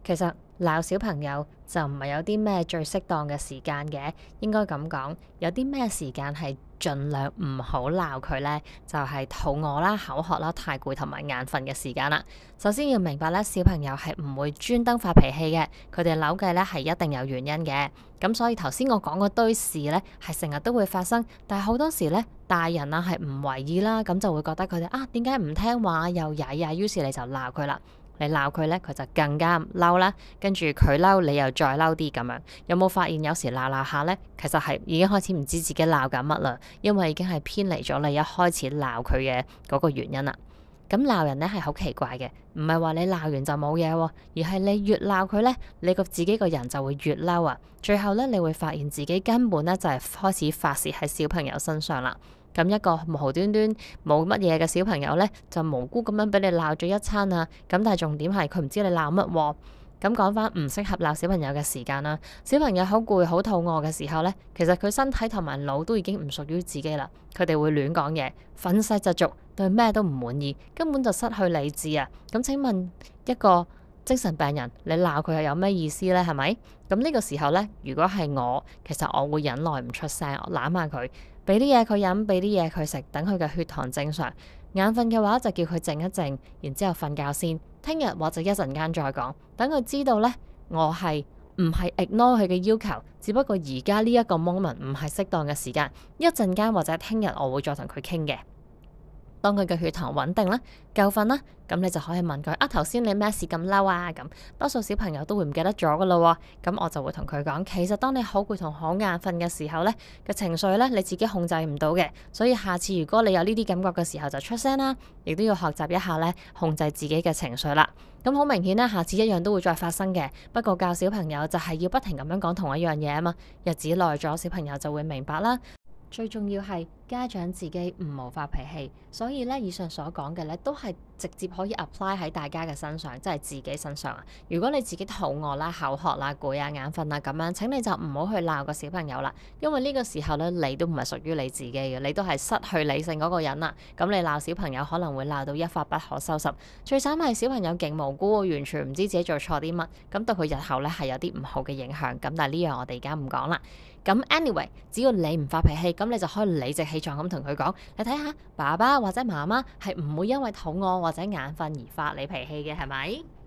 其實鬧小朋友就唔係有啲咩最適當嘅時間嘅，應該咁講，有啲咩時間係盡量唔好鬧佢呢？就係肚餓啦、口渴啦、太攰同埋眼瞓嘅時間啦。首先要明白咧，小朋友係唔會專登發脾氣嘅，佢哋扭計咧係一定有原因嘅。咁所以頭先我講嗰堆事咧，係成日都會發生，但係好多時咧，大人啊係唔為意啦，咁就會覺得佢哋點解唔聽話又曳啊，於是你就鬧佢啦。你鬧佢咧，佢就更加嬲啦。跟住佢嬲，你又再嬲啲咁樣。有冇發現有時鬧鬧下咧，其實係已經開始唔知自己鬧緊乜啦，因為已經係偏離咗你一開始鬧佢嘅嗰個原因啦。咁鬧人咧係好奇怪嘅，唔係話你鬧完就冇嘢喎，而係你越鬧佢咧，你自己個人就會越嬲啊。最後咧，你會發現自己根本咧就係開始發洩喺小朋友身上啦。咁一個無端端冇乜嘢嘅小朋友咧，就無辜咁樣俾你鬧咗一餐啊！咁但係重點係佢唔知你鬧乜喎。咁講翻唔適合鬧小朋友嘅時間啦。小朋友好攰、好肚餓嘅時候咧，其實佢身體同埋腦都已經唔屬於自己啦。佢哋會亂講嘢，憤世嫉俗，對咩都唔滿意，根本就失去理智啊！咁請問一個精神病人，你鬧佢係有咩意思咧？係咪？咁呢個時候咧，如果係我，其實我會忍耐唔出聲，我攬下佢，俾啲嘢佢飲，俾啲嘢佢食，等佢嘅血糖正常。眼瞓嘅話就叫佢靜一靜，然之後瞓覺先。聽日或者一陣間再講，等佢知道咧，我係唔係 ignore 佢嘅要求，只不過而家呢一個 moment 唔係適當嘅時間，一陣間或者聽日我會再同佢傾嘅。當佢嘅血糖穩定啦，夠瞓啦，咁你就可以問佢頭先你咩事咁嬲啊？咁多數小朋友都會唔記得咗噶啦，咁我就會同佢講，其實當你好攰同好眼瞓嘅時候呢，嘅情緒呢，你自己控制唔到嘅，所以下次如果你有呢啲感覺嘅時候就出聲啦，亦都要學習一下呢，控制自己嘅情緒啦。咁好明顯呢，下次一樣都會再發生嘅，不過教小朋友就係要不停咁樣講同一樣嘢啊嘛，日子耐咗，小朋友就會明白啦。最重要係家長自己唔好發脾氣，所以咧以上所講嘅咧都係直接可以 apply 喺大家嘅身上，即係自己身上啊。如果你自己肚餓啦、口渴啦、攰啊、眼瞓啊咁樣，請你就唔好去鬧個小朋友啦，因為呢個時候咧你都唔係屬於你自己嘅，你都係失去理性嗰個人啦。咁你鬧小朋友可能會鬧到一發不可收拾。最慘係小朋友勁無辜，完全唔知自己做錯啲乜，咁對佢日後咧係有啲唔好嘅影響。咁但係呢樣我哋而家唔講啦。咁 anyway，只要你唔發脾氣，咁你就可以理直氣壯咁同佢講，你睇下爸爸或者媽媽係唔會因為肚餓或者眼瞓而發你脾氣嘅，係咪？